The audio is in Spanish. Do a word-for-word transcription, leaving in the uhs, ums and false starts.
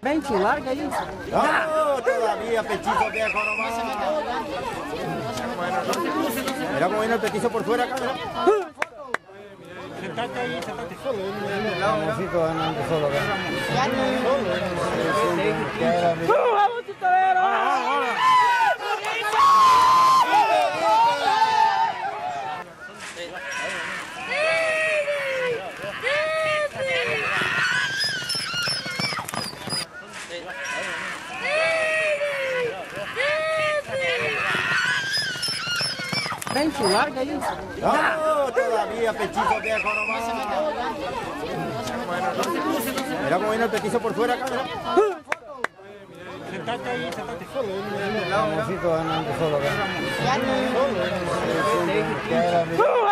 Pente, larga aí. No, todavía pechito viejo nomás. Mira cómo viene el petizo por fuera acá, mira. Sentate ahí, sentate solo. Ramoncito andando solo acá. Ramoncito, Pente, larga aí. No, todavía pechito viejo nomás. Mira cómo viene el petizo por fuera acá, mira. Sentate ahí, sentate solo. Ramoncito andando solo acá.